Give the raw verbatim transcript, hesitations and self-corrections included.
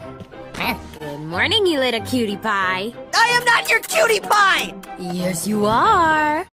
Good morning, you little cutie pie. I am not your cutie pie! Yes, you are.